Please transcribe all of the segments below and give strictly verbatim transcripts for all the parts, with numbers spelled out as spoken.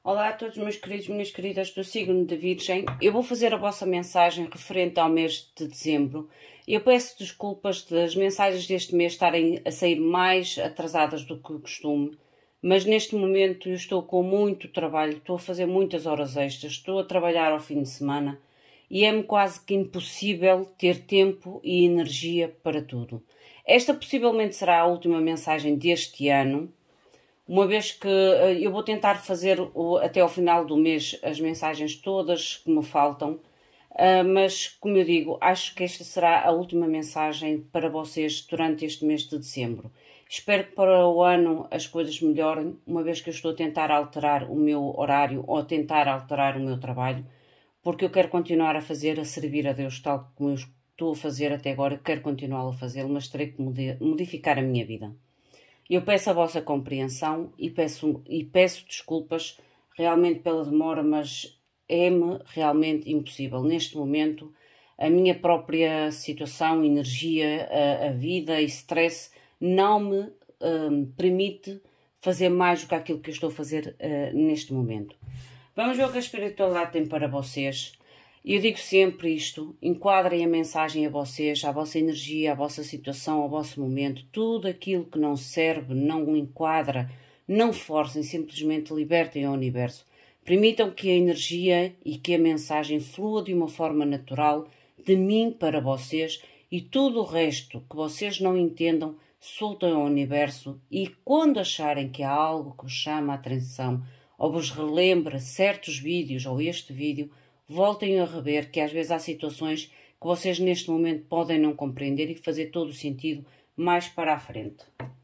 Olá a todos meus queridos e minhas queridas do signo de Virgem. Eu vou fazer a vossa mensagem referente ao mês de dezembro. Eu peço desculpas das mensagens deste mês estarem a sair mais atrasadas do que o costume, mas neste momento eu estou com muito trabalho, estou a fazer muitas horas extras, estou a trabalhar ao fim de semana e é-me quase que impossível ter tempo e energia para tudo. Esta possivelmente será a última mensagem deste ano, uma vez que eu vou tentar fazer até ao final do mês as mensagens todas que me faltam, mas, como eu digo, acho que esta será a última mensagem para vocês durante este mês de dezembro. Espero que para o ano as coisas melhorem, uma vez que eu estou a tentar alterar o meu horário ou a tentar alterar o meu trabalho, porque eu quero continuar a fazer, a servir a Deus tal como eu estou a fazer até agora, eu quero continuar a fazê-lo, mas terei que modificar a minha vida. Eu peço a vossa compreensão e peço, e peço desculpas realmente pela demora, mas é-me realmente impossível. Neste momento, a minha própria situação, energia, a, a vida e stress não me um, permite fazer mais do que aquilo que eu estou a fazer uh, neste momento. Vamos ver o que a espiritualidade tem para vocês. Eu digo sempre isto, enquadrem a mensagem a vocês, à vossa energia, à vossa situação, ao vosso momento. Tudo aquilo que não serve, não enquadra, não forcem, simplesmente libertem ao universo. Permitam que a energia e que a mensagem flua de uma forma natural, de mim para vocês, e tudo o resto que vocês não entendam, soltem ao universo, e quando acharem que há algo que vos chama a atenção, ou vos relembra certos vídeos ou este vídeo, voltem a rever que às vezes há situações que vocês neste momento podem não compreender e fazer todo o sentido mais para a frente.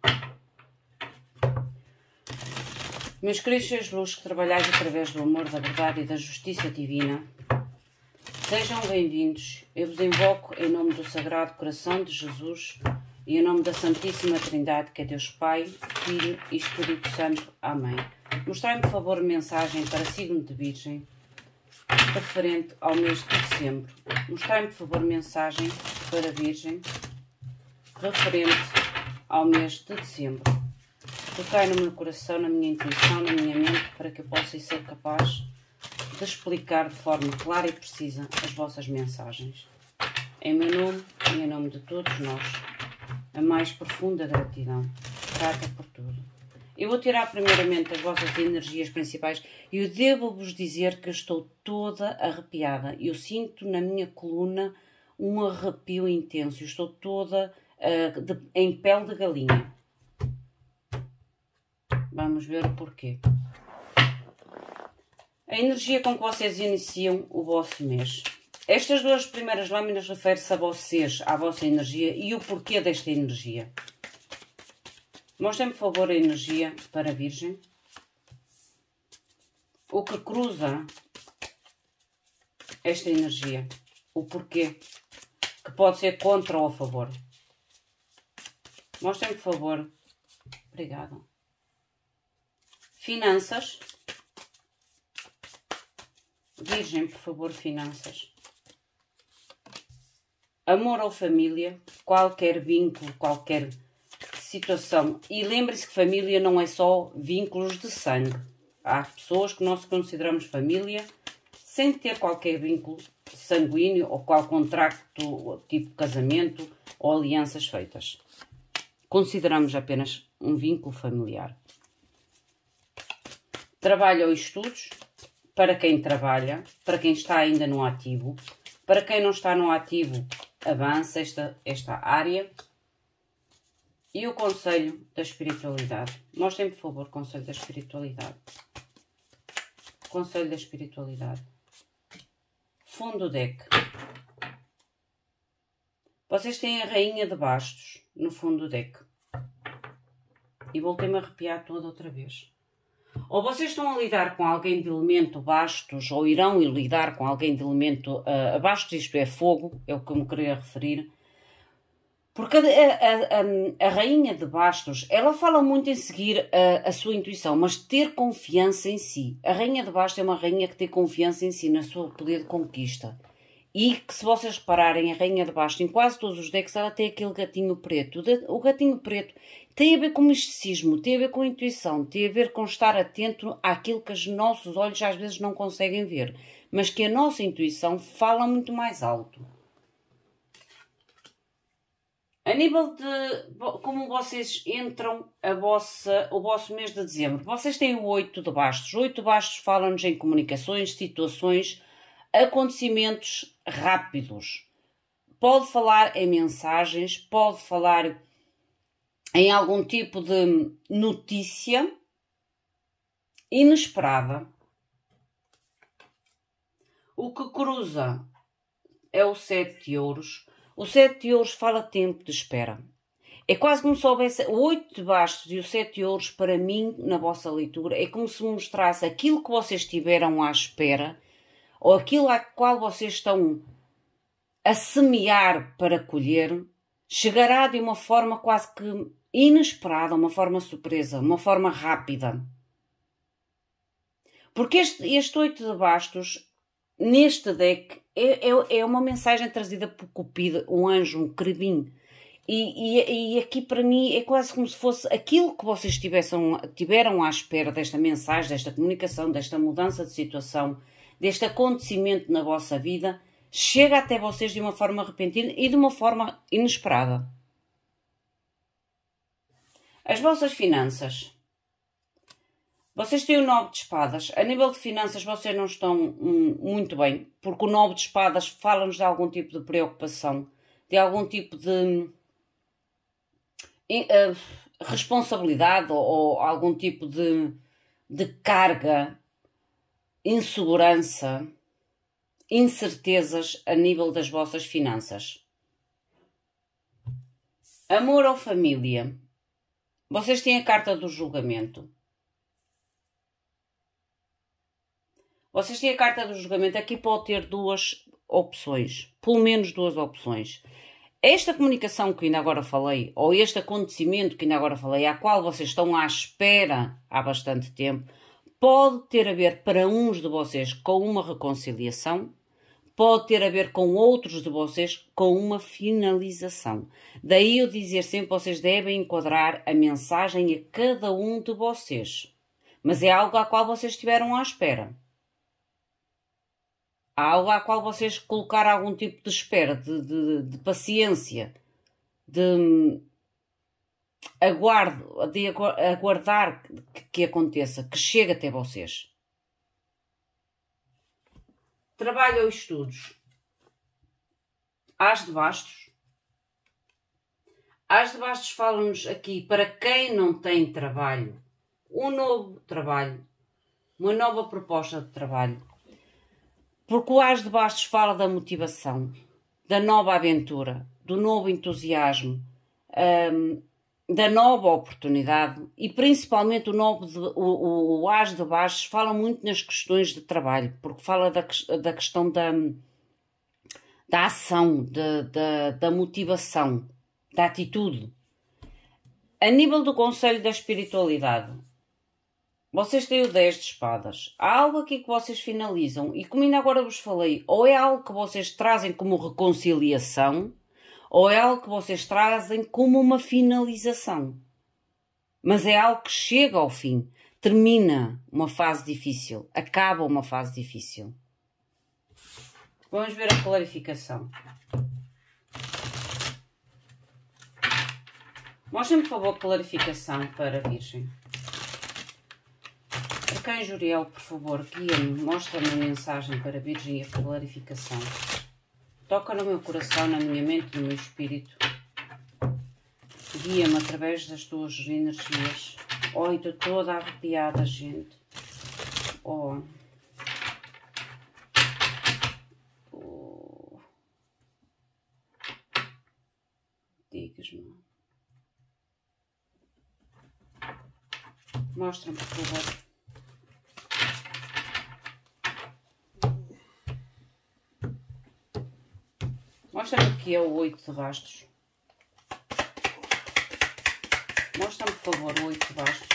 Meus queridos seres de luz que trabalhais através do amor, da verdade e da justiça divina, sejam bem-vindos. Eu vos invoco em nome do Sagrado Coração de Jesus e em nome da Santíssima Trindade, que é Deus Pai, Filho e Espírito Santo. Amém. Mostrai-me, por favor, mensagem para signo de Virgem, referente ao mês de dezembro. Mostrai-me, por favor, mensagem para Virgem, referente ao mês de dezembro. Tocai no meu coração, na minha intuição, na minha mente, para que eu possa ser capaz de explicar de forma clara e precisa as vossas mensagens. Em meu nome e em nome de todos nós, a mais profunda gratidão. Grata por tudo. Eu vou tirar primeiramente as vossas energias principais e eu devo-vos dizer que eu estou toda arrepiada. Eu sinto na minha coluna um arrepio intenso. Eu estou toda uh, de, em pele de galinha. Vamos ver o porquê. A energia com que vocês iniciam o vosso mês. Estas duas primeiras lâminas referem-se a vocês, à vossa energia e o porquê desta energia. Mostrem-me, por favor, a energia para a Virgem. O que cruza esta energia. O porquê. Que pode ser contra ou a favor. Mostrem-me, por favor. Obrigada. Finanças. Virgem, por favor, finanças. Amor ou família. Qualquer vínculo, qualquer situação. E lembre-se que família não é só vínculos de sangue. Há pessoas que nós consideramos família sem ter qualquer vínculo sanguíneo ou qual contrato, tipo casamento ou alianças feitas. Consideramos apenas um vínculo familiar. Trabalho ou estudos, para quem trabalha, para quem está ainda no ativo. Para quem não está no ativo, avança esta, esta área. E o conselho da espiritualidade. Mostrem, por favor, o conselho da espiritualidade. Conselho da espiritualidade. Fundo do deck. Vocês têm a rainha de bastos no fundo do deck. E voltei-me a arrepiar toda outra vez. Ou vocês estão a lidar com alguém de elemento bastos, ou irão lidar com alguém de elemento uh, bastos, isto é fogo, é o que eu me queria referir. Porque a, a, a, a rainha de bastos, ela fala muito em seguir a, a sua intuição, mas ter confiança em si. A rainha de bastos é uma rainha que tem confiança em si, no seu poder de conquista. E que, se vocês repararem, a Rainha de Bastos, em quase todos os decks, ela tem aquele gatinho preto. O gatinho preto tem a ver com misticismo, tem a ver com intuição, tem a ver com estar atento àquilo que os nossos olhos às vezes não conseguem ver, mas que a nossa intuição fala muito mais alto. A nível de como vocês entram a vossa, o vosso mês de dezembro, vocês têm o oito de bastos. O oito de bastos fala-nos em comunicações, situações, acontecimentos rápidos. Pode falar em mensagens, pode falar em algum tipo de notícia inesperada. O que cruza é o sete de ouros. O sete de ouros fala tempo de espera. É quase como se houvesse o oito de bastos e o sete de ouros, para mim, na vossa leitura, é como se mostrasse aquilo que vocês tiveram à espera, ou aquilo a qual vocês estão a semear para colher, chegará de uma forma quase que inesperada, uma forma surpresa, uma forma rápida. Porque este, este oito de bastos, neste deck, é, é, é uma mensagem trazida por Cupido, um anjo, um querubim. E, e, e aqui para mim é quase como se fosse aquilo que vocês tivessem, tiveram à espera desta mensagem, desta comunicação, desta mudança de situação, deste acontecimento na vossa vida, chega até vocês de uma forma repentina e de uma forma inesperada. As vossas finanças. Vocês têm o nove de espadas. A nível de finanças vocês não estão hum, muito bem, porque o nove de espadas fala-nos de algum tipo de preocupação, de algum tipo de uh, responsabilidade ou, ou algum tipo de, de carga, insegurança, incertezas a nível das vossas finanças. Amor ou família. Vocês têm a carta do julgamento. Vocês têm a carta do julgamento. Aqui pode ter duas opções. Pelo menos duas opções. Esta comunicação que ainda agora falei, ou este acontecimento que ainda agora falei, à qual vocês estão à espera há bastante tempo, pode ter a ver para uns de vocês com uma reconciliação, pode ter a ver com outros de vocês com uma finalização. Daí eu dizer sempre, vocês devem enquadrar a mensagem a cada um de vocês. Mas é algo à qual vocês estiveram à espera. Há algo à qual vocês colocaram algum tipo de espera, de, de, de paciência, de, aguardo, de aguardar que, que aconteça, que chegue até vocês. Trabalho ou estudos. As de bastos. As de bastos falam-nos aqui, para quem não tem trabalho, um novo trabalho, uma nova proposta de trabalho. Porque o As de Bastos fala da motivação, da nova aventura, do novo entusiasmo, um, da nova oportunidade e principalmente o, novo de, o, o, o As de Bastos fala muito nas questões de trabalho, porque fala da, da questão da, da ação, da, da, da motivação, da atitude. A nível do conselho da espiritualidade, vocês têm o dez de espadas. Há algo aqui que vocês finalizam. E como ainda agora vos falei, ou é algo que vocês trazem como reconciliação, ou é algo que vocês trazem como uma finalização. Mas é algo que chega ao fim. Termina uma fase difícil. Acaba uma fase difícil. Vamos ver a clarificação. Mostrem-me, por favor, a clarificação para a Virgem. Arcanjo Uriel, por favor, guia-me, mostra-me a mensagem para a Virgem e a clarificação. Toca no meu coração, na minha mente, no meu espírito. Guia-me através das tuas energias. Oh, e estou toda arrepiada, gente. Oh. Oh. Digas-me. Mostra-me, por favor. Mostra-me o que é o oito de bastos. Mostra-me, por favor, o oito de bastos.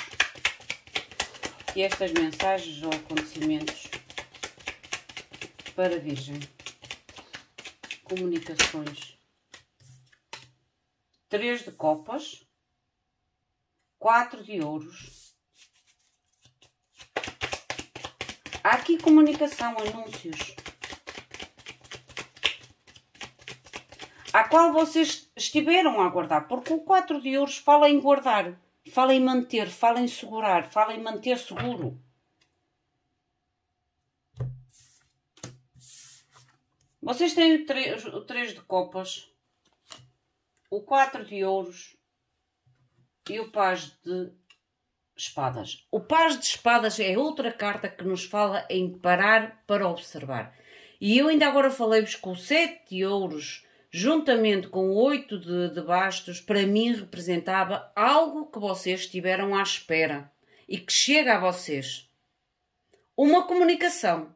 E estas mensagens ou acontecimentos para a Virgem. comunicações. Três de copas. Quatro de ouros. Há aqui comunicação, anúncios. A qual vocês estiveram a aguardar. Porque o quatro de ouros fala em guardar. Fala em manter, fala em segurar, fala em manter seguro. Vocês têm o três, o três de copas, o quatro de ouros e o paz de espadas. O paz de espadas é outra carta que nos fala em parar para observar. E eu ainda agora falei-vos com o sete de ouros, juntamente com o oito de, de bastos, para mim representava algo que vocês estiveram à espera e que chega a vocês. Uma comunicação.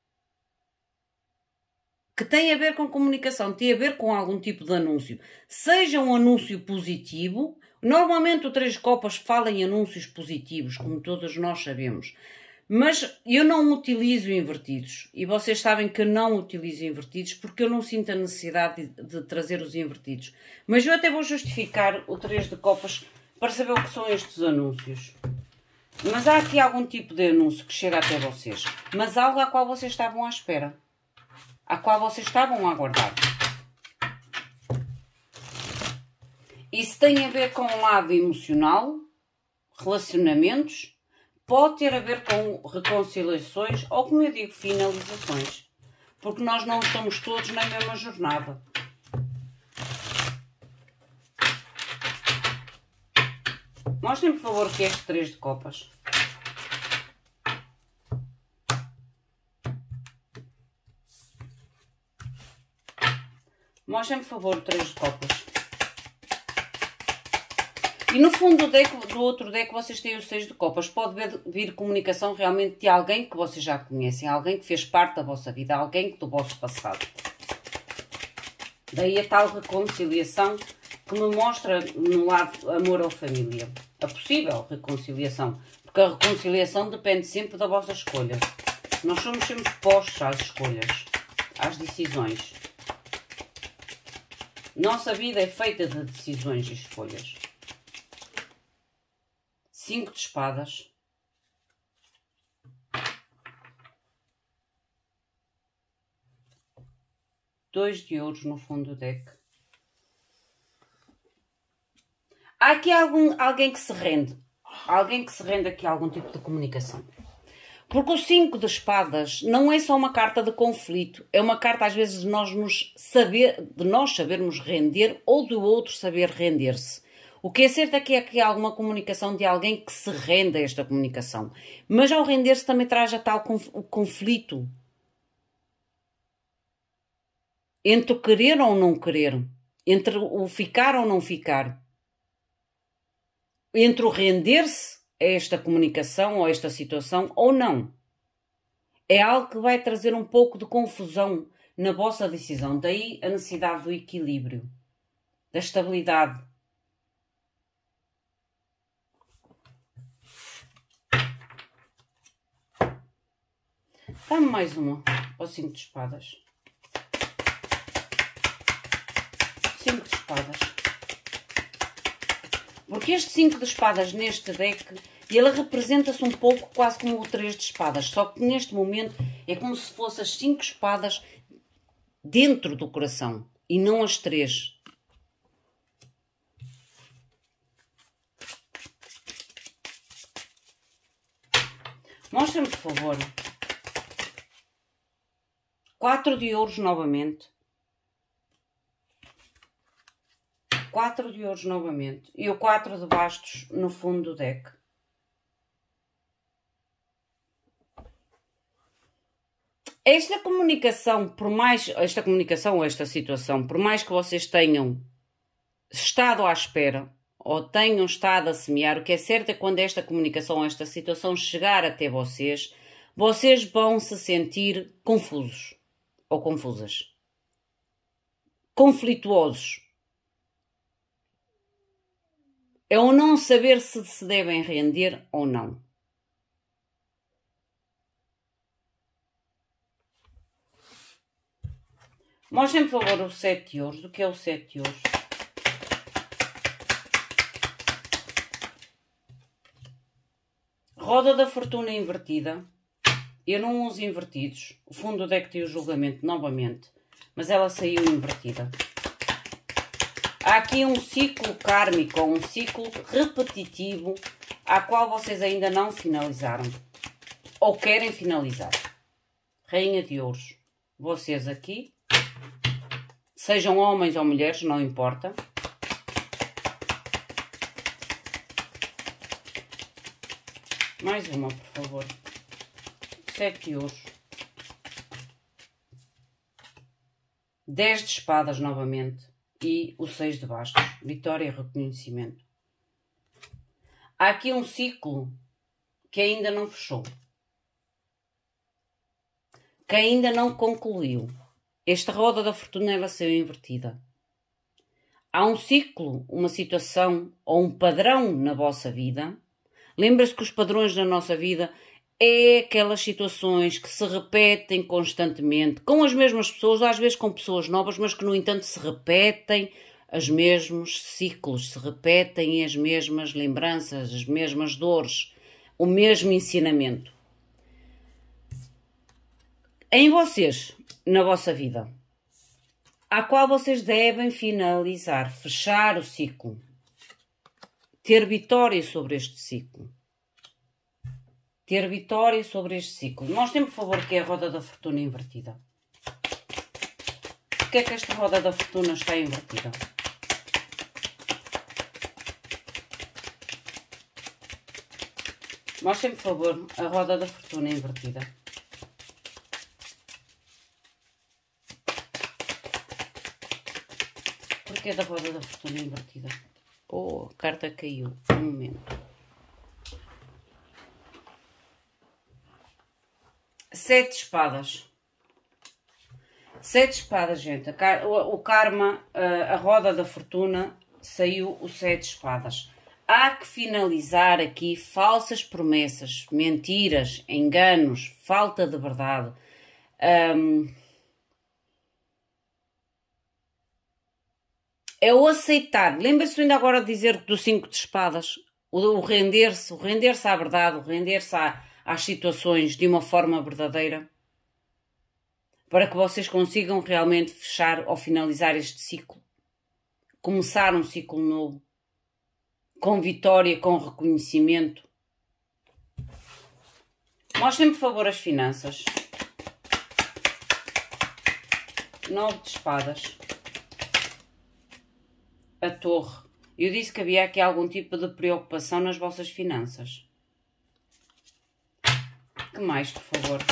Que tem a ver com comunicação, tem a ver com algum tipo de anúncio. Seja um anúncio positivo, normalmente o três de copas fala em anúncios positivos, como todos nós sabemos. Mas eu não utilizo invertidos. E vocês sabem que eu não utilizo invertidos porque eu não sinto a necessidade de, de trazer os invertidos. Mas eu até vou justificar o três de copas para saber o que são estes anúncios. Mas há aqui algum tipo de anúncio que chega até vocês. Mas algo a qual vocês estavam à espera. A qual vocês estavam a aguardar. Isso tem a ver com o lado emocional, relacionamentos, pode ter a ver com reconciliações ou, como eu digo, finalizações. Porque nós não estamos todos na mesma jornada. Mostrem, por favor, o que é este três de copas. Mostrem, por favor, o três de copas. E no fundo do, deck, do outro deck vocês têm o seis de copas. Pode vir, vir comunicação realmente de alguém que vocês já conhecem. Alguém que fez parte da vossa vida. Alguém do vosso passado. Daí a tal reconciliação que me mostra no lado amor ou família. A possível reconciliação. Porque a reconciliação depende sempre da vossa escolha. Nós somos sempre postos às escolhas. Às decisões. Nossa vida é feita de decisões e escolhas. Cinco de espadas. Dois de ouros no fundo do deck. Há aqui algum, alguém que se rende. Alguém que se rende aqui a algum tipo de comunicação. Porque o cinco de espadas não é só uma carta de conflito. É uma carta, às vezes, de nós, nos saber, de nós sabermos render ou do outro saber render-se. O que é certo é que há aqui alguma comunicação de alguém que se rende a esta comunicação. Mas ao render-se também traz a tal conflito. Entre o querer ou não querer. Entre o ficar ou não ficar. Entre o render-se a esta comunicação ou a esta situação ou não. É algo que vai trazer um pouco de confusão na vossa decisão. Daí a necessidade do equilíbrio, da estabilidade. Dá-me mais uma, ou cinco de espadas. Cinco de espadas. Porque este cinco de espadas neste deck, ele representa-se um pouco quase como o três de espadas. Só que neste momento é como se fossem as cinco espadas dentro do coração. E não as três. Mostra-me, por favor. Quatro de ouros novamente. Quatro de ouros novamente. E o quatro de bastos no fundo do deck. Esta comunicação, por mais... Esta comunicação ou esta situação, por mais que vocês tenham estado à espera ou tenham estado a semear, o que é certo é que quando esta comunicação ou esta situação chegar até vocês, vocês vão se sentir confusos ou confusas. Conflituosos. É o não saber se se devem render ou não. Mostrem, por favor, o sete de ouros. O que é o sete de ouros? Roda da fortuna invertida. Eu não uso invertidos. O fundo do deck tem o julgamento novamente. Mas ela saiu invertida. Há aqui um ciclo kármico, um ciclo repetitivo, a qual vocês ainda não finalizaram. Ou querem finalizar. Rainha de ouros. Vocês aqui. Sejam homens ou mulheres, não importa. Mais uma, por favor. Sete de ouros. Dez de espadas novamente. E o seis de bastos. Vitória e reconhecimento. Há aqui um ciclo que ainda não fechou. Que ainda não concluiu. Esta roda da fortuna ela saiu invertida. Há um ciclo, uma situação ou um padrão na vossa vida. Lembra-se que os padrões da nossa vida é aquelas situações que se repetem constantemente, com as mesmas pessoas, ou às vezes com pessoas novas, mas que no entanto se repetem os mesmos ciclos, se repetem as mesmas lembranças, as mesmas dores, o mesmo ensinamento. Em vocês, na vossa vida, a qual vocês devem finalizar, fechar o ciclo, ter vitória sobre este ciclo. Ter vitória sobre este ciclo. Mostrem, por favor, que é a roda da fortuna invertida. Porquê é que esta roda da fortuna está invertida? Mostrem, por favor, a roda da fortuna invertida. Porquê da roda da fortuna invertida? Oh, a carta caiu. Um momento. Sete espadas. Sete espadas, gente. O karma, a roda da fortuna, saiu o sete espadas. Há que finalizar aqui falsas promessas, mentiras, enganos, falta de verdade. Um, é o aceitar. Lembra-se ainda agora de dizer do cinco de espadas? O, o render-se, o render-se à verdade, o render-se à... às situações de uma forma verdadeira, para que vocês consigam realmente fechar ou finalizar este ciclo, começar um ciclo novo, com vitória, com reconhecimento. Mostrem, por favor, as finanças. Nove de espadas. A torre. Eu disse que havia aqui algum tipo de preocupação nas vossas finanças. Que mais, por favor?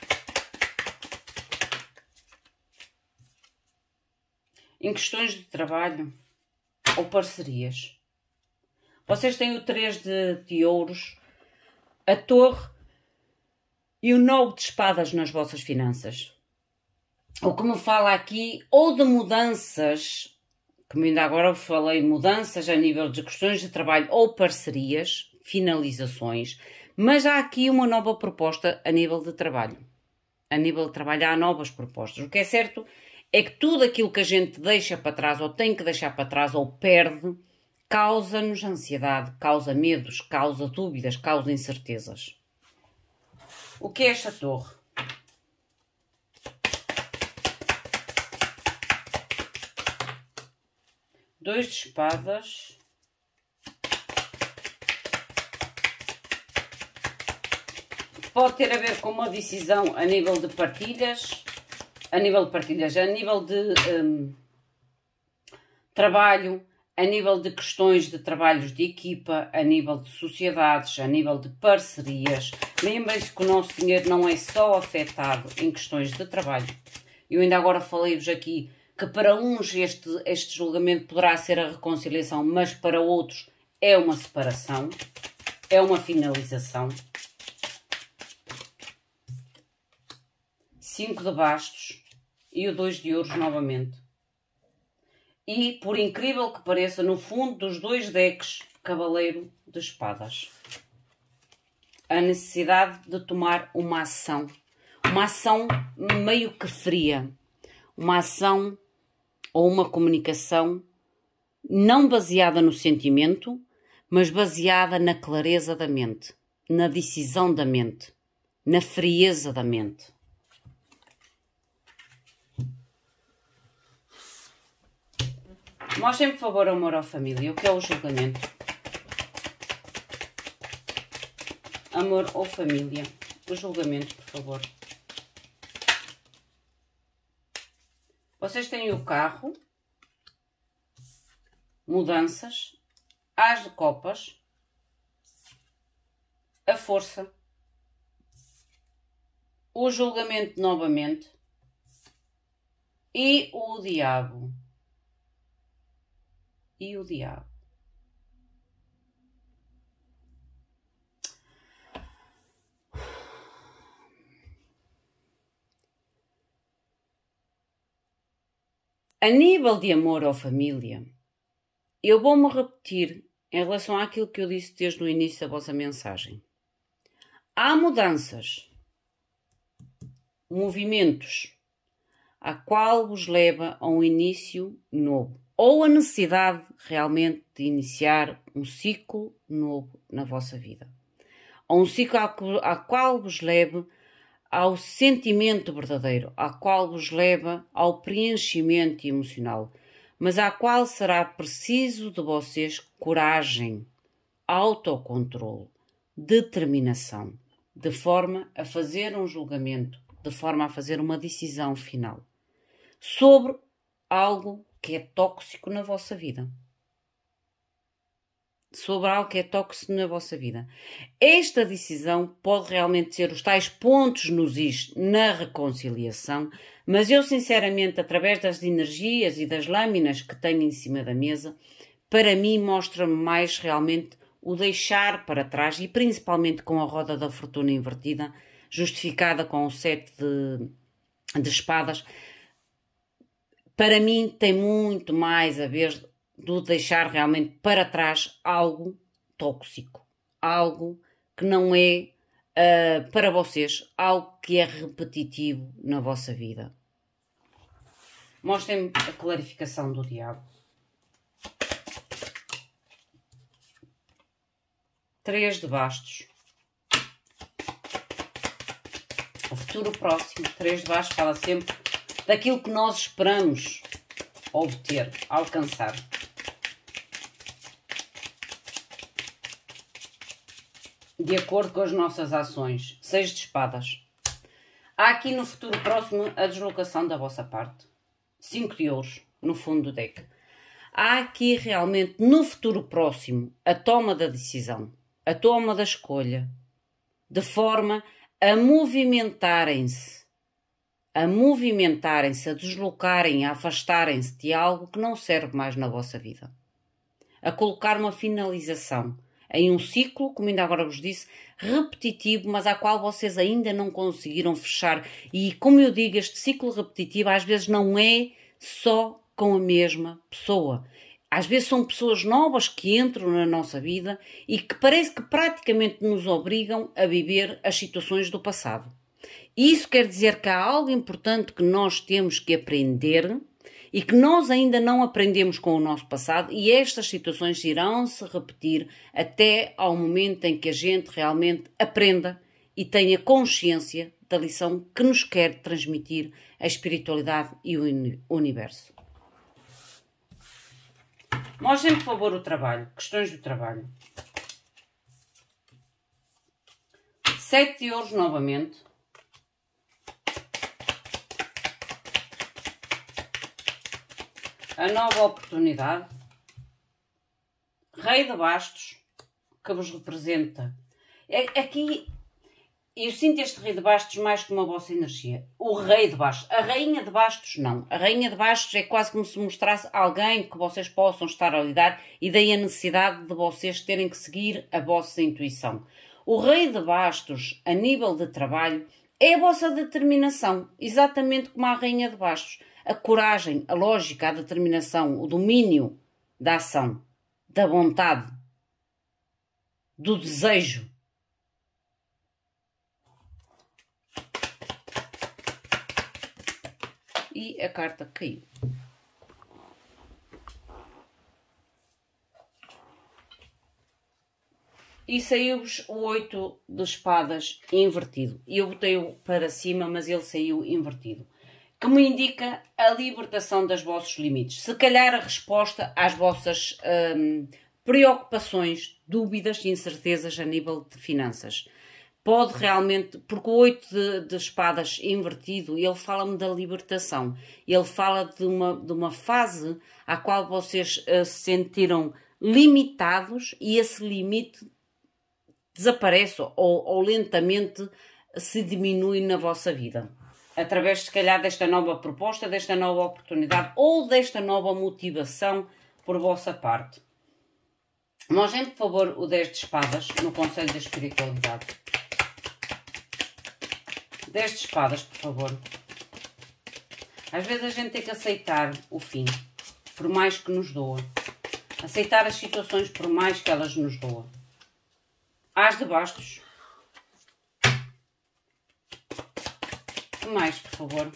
Em questões de trabalho ou parcerias. Vocês têm o três de, de ouros, a torre e o nove de espadas nas vossas finanças. O que me fala aqui, ou de mudanças, como ainda agora falei, mudanças a nível de questões de trabalho ou parcerias, finalizações. Mas há aqui uma nova proposta a nível de trabalho. A nível de trabalho há novas propostas. O que é certo é que tudo aquilo que a gente deixa para trás, ou tem que deixar para trás, ou perde, causa-nos ansiedade, causa medos, causa dúvidas, causa incertezas. O que é esta torre? Dois de espadas. Pode ter a ver com uma decisão a nível de partilhas, a nível de partilhas, a nível de um, trabalho, a nível de questões de trabalhos de equipa, a nível de sociedades, a nível de parcerias. Lembrem-se que o nosso dinheiro não é só afetado em questões de trabalho. Eu ainda agora falei-vos aqui que para uns este, este julgamento poderá ser a reconciliação, mas para outros é uma separação, é uma finalização. Cinco de bastos e o dois de ouros novamente. E, por incrível que pareça, no fundo dos dois decks, cavaleiro de espadas. A necessidade de tomar uma ação. Uma ação meio que fria. uma ação ou uma comunicação não baseada no sentimento, mas baseada na clareza da mente, na decisão da mente, na frieza da mente. Mostrem, por favor, amor à família. O que é o julgamento? Amor ou família. O julgamento, por favor. Vocês têm o carro, mudanças, as de copas, a força, o julgamento novamente e o diabo. E o diabo. A nível de amor ou família, eu vou-me repetir em relação àquilo que eu disse desde o início da vossa mensagem. Há mudanças, movimentos, a qual vos leva a um início novo, ou a necessidade realmente de iniciar um ciclo novo na vossa vida. Ou um ciclo ao qual vos leve ao sentimento verdadeiro, ao qual vos leva ao preenchimento emocional, mas à qual será preciso de vocês coragem, autocontrole, determinação, de forma a fazer um julgamento, de forma a fazer uma decisão final sobre algo que é tóxico na vossa vida. Sobre algo que é tóxico na vossa vida. Esta decisão pode realmente ser os tais pontos nos is na reconciliação, mas eu sinceramente, através das energias e das lâminas que tenho em cima da mesa, para mim mostra-me mais realmente o deixar para trás, e principalmente com a roda da fortuna invertida, justificada com o sete de, de espadas. Para mim tem muito mais a ver do deixar realmente para trás algo tóxico, algo que não é uh, para vocês, algo que é repetitivo na vossa vida. Mostrem-me a clarificação do diabo. Três de bastos. O futuro próximo. Três de bastos fala sempre daquilo que nós esperamos obter, alcançar. De acordo com as nossas ações. Seis de espadas. Há aqui no futuro próximo a deslocação da vossa parte. Cinco de ouros no fundo do deck. Há aqui realmente no futuro próximo a toma da decisão, a toma da escolha, de forma a movimentarem-se, a movimentarem-se, a deslocarem, a afastarem-se de algo que não serve mais na vossa vida. A colocar uma finalização em um ciclo, como ainda agora vos disse, repetitivo, mas a qual vocês ainda não conseguiram fechar. E como eu digo, este ciclo repetitivo às vezes não é só com a mesma pessoa. Às vezes são pessoas novas que entram na nossa vida e que parece que praticamente nos obrigam a viver as situações do passado. Isso quer dizer que há algo importante que nós temos que aprender e que nós ainda não aprendemos com o nosso passado, e estas situações irão se repetir até ao momento em que a gente realmente aprenda e tenha consciência da lição que nos quer transmitir a espiritualidade e o universo. Mostrem, por favor, o trabalho, questões do trabalho. Sete de ouros novamente. A nova oportunidade. Rei de bastos, que vos representa. Aqui, eu sinto este rei de bastos mais como a vossa energia. O rei de bastos. A rainha de bastos, não. A rainha de bastos é quase como se mostrasse alguém que vocês possam estar a lidar, e daí a necessidade de vocês terem que seguir a vossa intuição. O rei de bastos, a nível de trabalho, é a vossa determinação, exatamente como a rainha de bastos. A coragem, a lógica, a determinação, o domínio da ação, da vontade, do desejo. E a carta caiu. E saiu-vos o oito de espadas invertido. Eu botei-o para cima, mas ele saiu invertido. Que me indica a libertação dos vossos limites. Se calhar a resposta às vossas hum, preocupações, dúvidas e incertezas a nível de finanças. Pode realmente, porque o oito de, de espadas invertido, ele fala-me da libertação. Ele fala de uma, de uma fase à qual vocês uh, se sentiram limitados e esse limite desaparece ou, ou lentamente se diminui na vossa vida. Através, se calhar, desta nova proposta, desta nova oportunidade ou desta nova motivação por vossa parte. Mostrem, por favor, o dez de espadas no Conselho da Espiritualidade. dez de espadas, por favor. Às vezes a gente tem que aceitar o fim, por mais que nos doa. Aceitar as situações por mais que elas nos doam. As de bastos. Mais, por favor.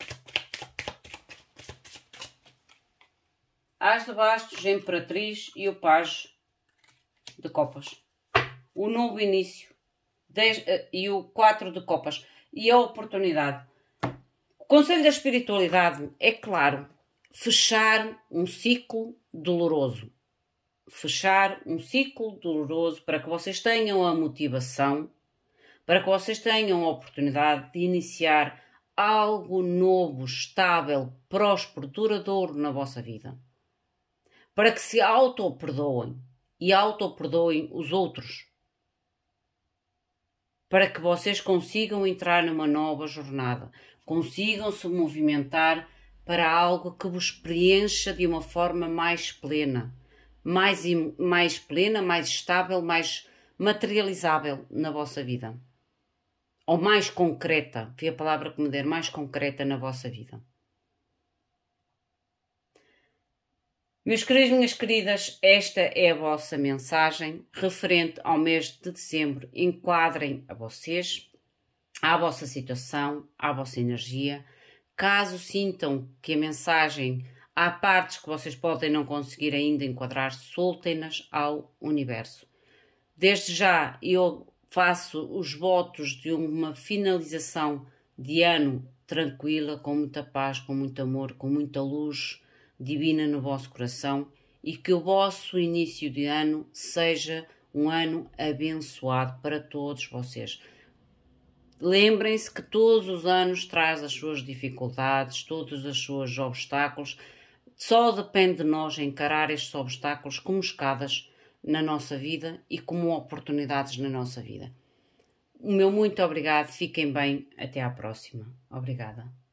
As de bastos, a imperatriz e o pajem de copas. O novo início. dez, e o quatro de copas. E a oportunidade. O Conselho da Espiritualidade é, claro, fechar um ciclo doloroso. Fechar um ciclo doloroso para que vocês tenham a motivação, para que vocês tenham a oportunidade de iniciar algo novo, estável, próspero, duradouro na vossa vida. Para que se auto-perdoem e auto-perdoem os outros. Para que vocês consigam entrar numa nova jornada, consigam se movimentar para algo que vos preencha de uma forma mais plena, mais, mais plena, mais estável, mais materializável na vossa vida. Ou mais concreta, foi a palavra que me der, mais concreta na vossa vida. Meus queridos, minhas queridas, esta é a vossa mensagem referente ao mês de dezembro. Enquadrem a vocês, à vossa situação, à vossa energia. Caso sintam que a mensagem, há partes que vocês podem não conseguir ainda enquadrar, soltem-nas ao universo. Desde já, eu faço os votos de uma finalização de ano tranquila, com muita paz, com muito amor, com muita luz divina no vosso coração e que o vosso início de ano seja um ano abençoado para todos vocês. Lembrem-se que todos os anos traz as suas dificuldades, todos os seus obstáculos. Só depende de nós encarar estes obstáculos como escadas na nossa vida e como oportunidades na nossa vida. O meu muito obrigado, fiquem bem, até à próxima. Obrigada.